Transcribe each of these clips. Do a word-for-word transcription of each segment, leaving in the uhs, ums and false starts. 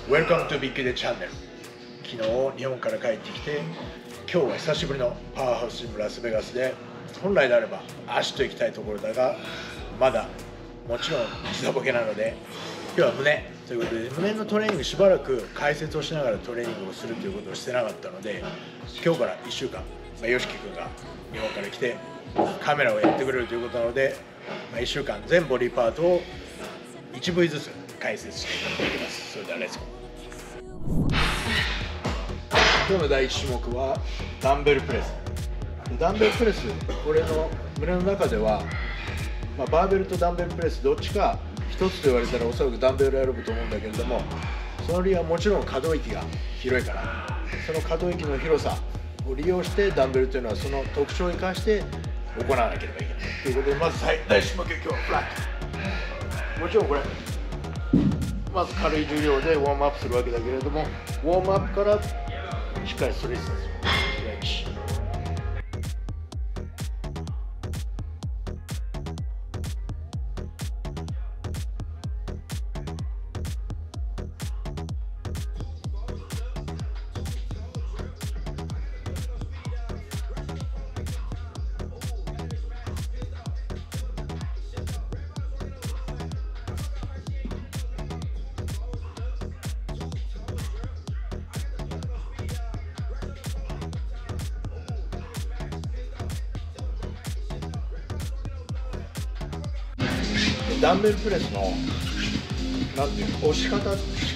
Welcome to Big Day Channel。昨日日本から帰ってきて、今日は久しぶりのパワーハウスジムラスベガスで、本来であれば足と行きたいところだが、まだもちろん時差ボケなので、今日は胸ということで、胸のトレーニングしばらく解説をしながらトレーニングをするということをしてなかったので、今日からいっしゅうかん、まあ、よしき君が日本から来てカメラをやってくれるということなので、まあ、いっしゅうかん全ボディパートをいち部位ずつ解説していきます。それではレッツゴー。今日の第一種目はダンベルプレス。ダンベルプレス、これの胸の中では、まあ、バーベルとダンベルプレスどっちか一つと言われたらおそらくダンベルを選ぶと思うんだけれども、その理由はもちろん可動域が広いから、その可動域の広さを利用してダンベルというのはその特徴を生かして行わなければいけないということで、まず第一種目、今日はフラット。もちろんこれまず軽い重量でウォームアップするわけだけれども、ウォームアップからしっかりストレッチですよ。ストレッチ。ダンベルプレスのなんていうの押し方、こう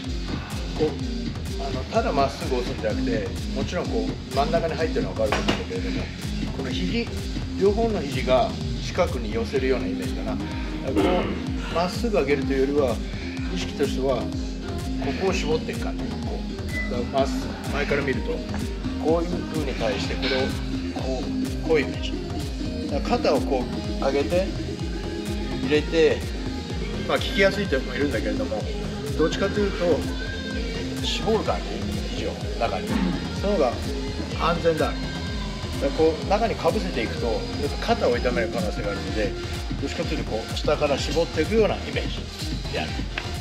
あのただまっすぐ押すんじゃなくて、もちろんこう真ん中に入ってるのは分かると思うんだけれども、この肘、両方の肘が近くに寄せるようなイメージかな。こうまっすぐ上げるというよりは、意識としてはここを絞っていく感じ。こうだからまっすぐ前から見るとこういう風に対してこれをこうこういうイメージ。だから肩をこう上げて入れて、まあ聞きやすい人もいるんだけれども、どっちかというと絞る感じ、肘を中に、その方が安全だ。だからこう中にかぶせていくと肩を痛める可能性があるので、どっちかというとこう下から絞っていくようなイメージである。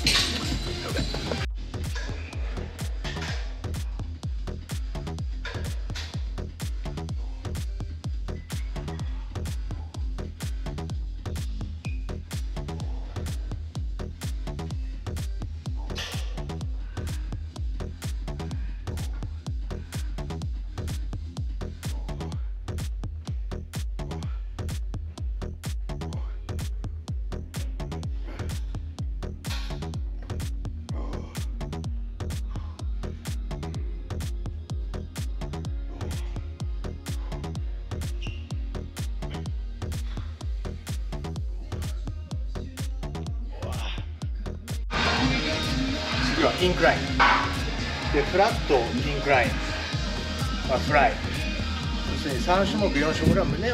次はインクラインで、フラット、インクライン、まあ、フライ、要するにさん種目よん種目は胸は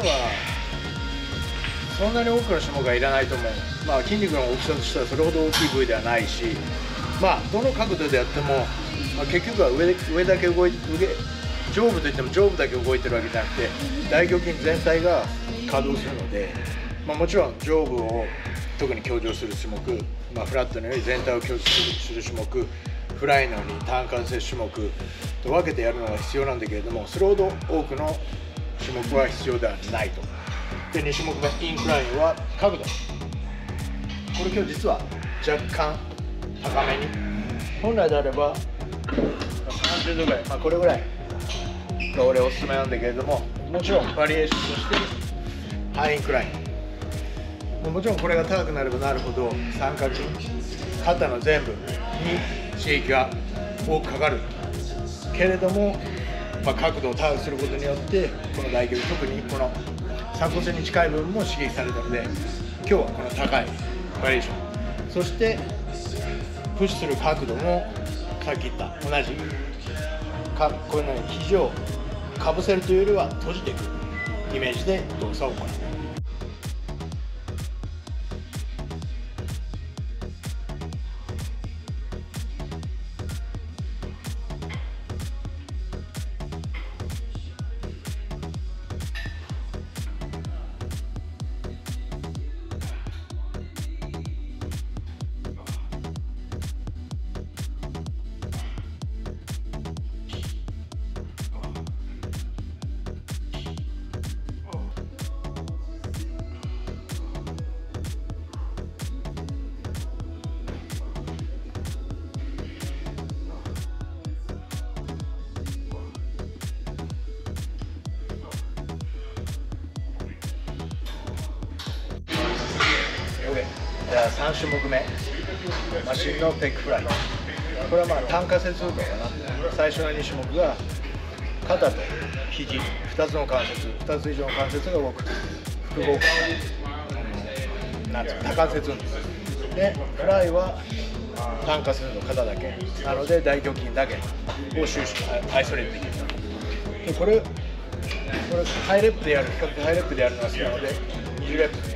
そんなに多くの種目はいらないと思う。まあ、筋肉の大きさとしてはそれほど大きい部位ではないし、まあどの角度でやっても、まあ、結局は 上, 上だけ動いて、上部といっても上部だけ動いてるわけじゃなくて、大胸筋全体が稼働するので、まあ、もちろん上部を特に強調する種目、まあ、フラットのように全体を強調する種目、フライのように単関節種目と分けてやるのが必要なんだけれども、それほど多くの種目は必要ではないと。でに種目目、インクラインは角度。これ今日実は若干高めに、本来であればさんじゅうどぐらい、まあ、これぐらいが俺おすすめなんだけれども、もちろんバリエーションとしてハイインクライン。もちろんこれが高くなればなるほど三角筋、肩の全部に刺激が多くかかるけれども、まあ、角度を高くすることによってこの大胸筋、特にこの鎖骨に近い部分も刺激されるので、今日はこの高いバリエーション、そしてプッシュする角度もさっき言った同じか、こういうのに肘をかぶせるというよりは閉じていくイメージで動作を行う。 じゃあさん種目目、マシンのペックフライ。これはまあ単化接運動かな。最初のに種目が肩と肘、ふたつの関節、ふたつ以上の関節が動く複合なんていうの、多関節運動で、フライは単化接運動、肩だけなので大胸筋だけを収縮アイソレートできる。でこれこれハイレップでやる、比較的ハイレップでやるのが好きなのでにじゅうレップ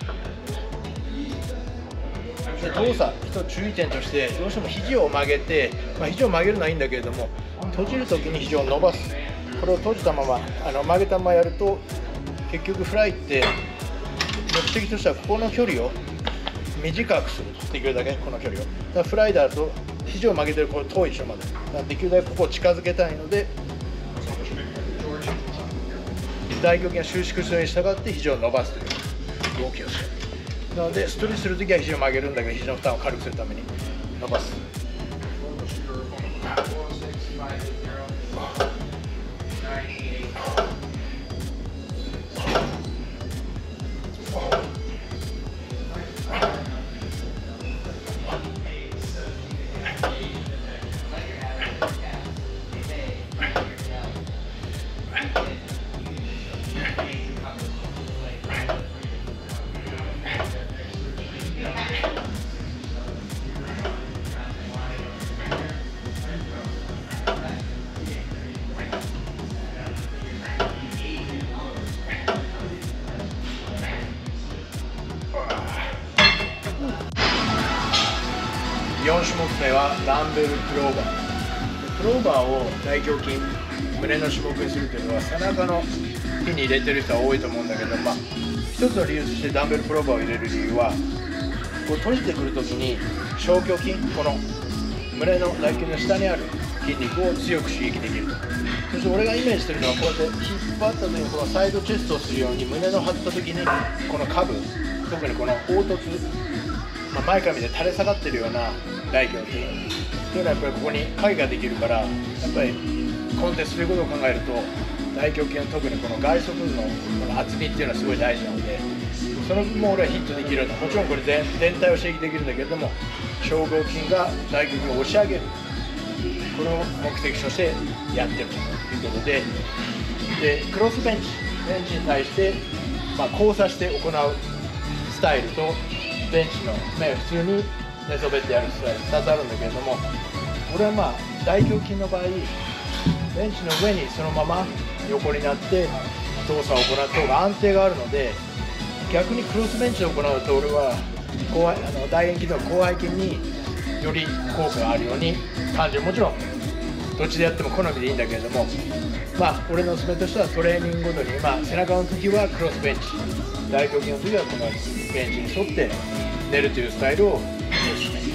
で、動作一つ注意点として、どうしても肘を曲げて、まあ、肘を曲げるのはいいんだけれども、閉じるときに肘を伸ばす。これを閉じたままあの曲げたままやると、結局フライって目的としてはここの距離を短くする、できるだけこの距離を。だからフライだと肘を曲げてるこれ遠いでしょ、まだ。だからできるだけここを近づけたいので、大胸筋が収縮するに従って肘を伸ばすという動きをする。なのでストレッチするときは肘を曲げるんだけど、肘の負担を軽くするために伸ばす。よん種目目はダンベルクローバー。クローバーを大胸筋、胸の種目にするというのは背中の日に入れてる人は多いと思うんだけど、まあ、一つの理由としてダンベルクローバーを入れる理由は、こう閉じてくるときに小胸筋、この胸の大胸筋の下にある筋肉を強く刺激できると。そして俺がイメージしてるのは、こうやって引っ張った時にこのサイドチェストをするように、胸の張った時にこの下部、特にこの凹凸、まあ、前から見て垂れ下がってるような大胸筋というのはやっぱりここに影ができるから、やっぱりコンテストということを考えると、大胸筋の特にこの外側部のこの厚みっていうのはすごい大事なので、その分も俺はヒットできる。もちろんこれ全全体を刺激できるんだけれども、小胸筋が大胸筋を押し上げる、これを目的としてやってるということで、でクロスベンチベンチに対して、まあ、交差して行うスタイルと、ベンチの目普通に寝そべってやるスタイルふたつあるんだけれども、俺はまあ大胸筋の場合、ベンチの上にそのまま横になって動作を行った方が安定があるので、逆にクロスベンチで行うと俺は広背あの大円筋の広背筋により効果があるように感じる。もちろんどっちでやっても好みでいいんだけれども、まあ俺のおすすめとしてはトレーニングごとに、まあ、背中の時はクロスベンチ、大胸筋の時はこのベンチに沿って寝るというスタイルをおすすめ。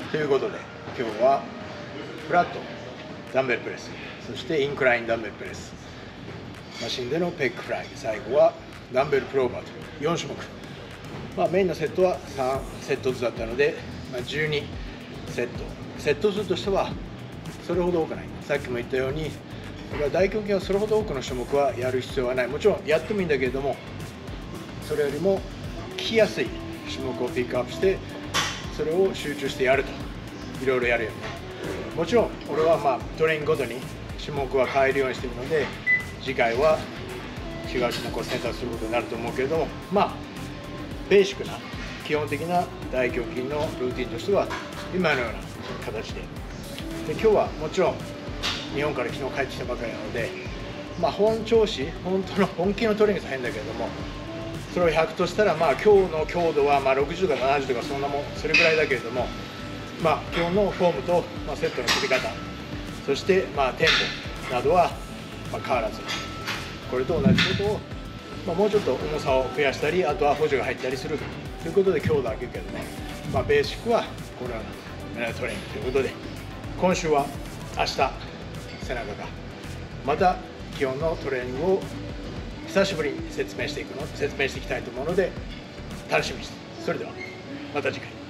ということで今日はフラットダンベルプレス、そしてインクラインダンベルプレス、マシンでのペックフライ、最後はダンベルプローバーというよん種目、まあ、メインのセットはさんセットずつだったので、まあ、じゅうにセット、セット数としてはそれほど多くない。さっきも言ったように大胸筋はそれほど多くの種目はやる必要はない。もちろんやってもいいんだけれども、それよりも効きやすい種目をピックアップしてそれを集中してやると、いろいろやるよね。もちろん俺はまあトレーニングごとに種目は変えるようにしているので、次回は違う種目を選択することになると思うけれども、まあベーシックな基本的な大胸筋のルーティンとしては今のような形で、で今日はもちろん日本から昨日帰ってきたばかりなので、まあ本調子、本当の本気のトレーニングは変だけれども、それをひゃくとしたら、まあ今日の強度はまあろくじゅうとかななじゅうとかそんなもん、それぐらいだけれども、まあ今日のフォームと、まあ、セットの組み方、そしてまあテンポなどはまあ変わらず、これと同じことを、まあ、もうちょっと重さを増やしたり、あとは補助が入ったりするということで強度を上げるけどね、まあベーシックはこのようなトレーニングということで、今週は明日背中がまた基本のトレーニングを久しぶりに説明していくの説明していきたいと思うので楽しみにして。それではまた次回。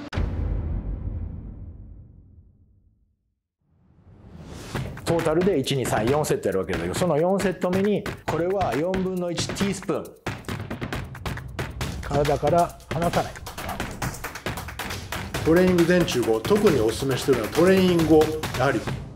トータルでいち、に、さん、よんセットやるわけだけど、そのよんセット目にこれはよんぶんのいちティースプーン、体から離さない。トレーニング前中後、特におすすめしているのはトレーニング後、やはり